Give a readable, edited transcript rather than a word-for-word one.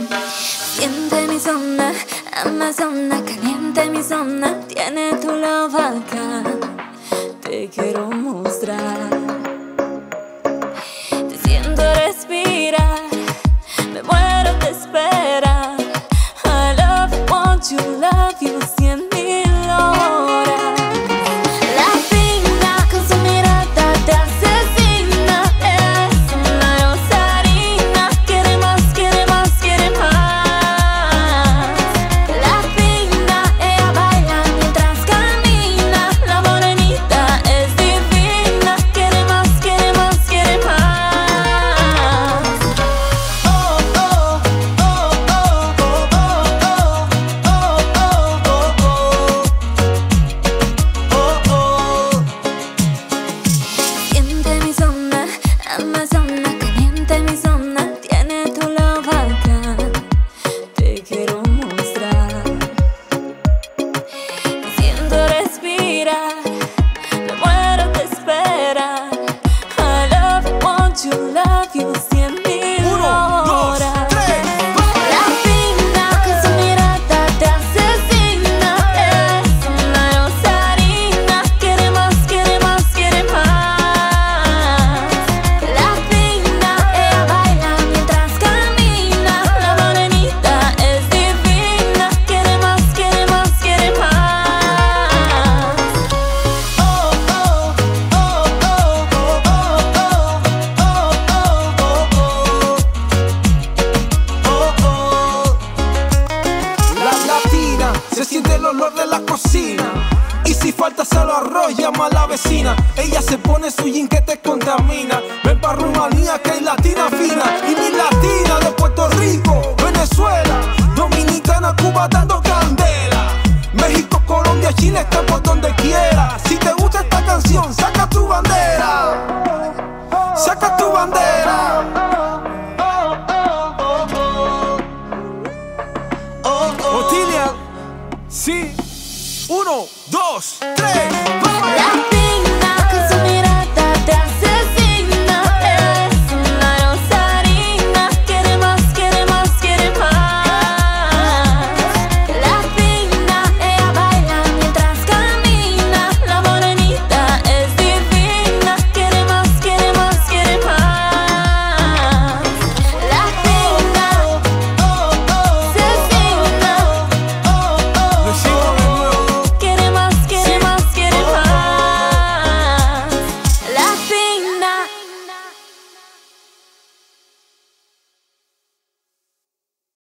Siente mi zona, Amazona, caliente mi zona, tiene tu love acá, te quiero mostrar. Te siento respirar, me muero de esperar. I want you, 100.000 horas. Latina, con su mirada te asesina. Es una rosarina, quiere más, quiere más, quiere más. Latina, ella baila mientras camina. La morenita es divina, quiere más, quiere más, quiere más. Oh, oh, oh, oh, oh, oh, oh, oh, oh, oh. Siente mi zona, Amazona, caliente mi zona, tiene tu love acá, te quiero mostrar. Te siento respirar, me muero de esperar. I want you, 100.000 Uno, dos, horas. tres. Latina, con su mirada te asesina. Es una rosarina, quiere más, quiere más, quiere más. Latina, ella baila mientras camina. La morenita es divina, quiere más, quiere más, quiere más. Oh, oh, oh, oh, oh, oh, oh, oh, oh. La latina se siente el olor de la cocina. Y si falta solo arroz, llama a la vecina. Ella se pone su jean que te contamina. Ven pa' Rumanía que hay latina fina. Y mi latina de Puerto Rico, Venezuela, Dominicana, Cuba dando candela. México, Colombia, Chile, estamos donde quiera. Si te gusta esta canción, saca tu bandera. Saca tu bandera. Otilia, sí. 1, 2, 3.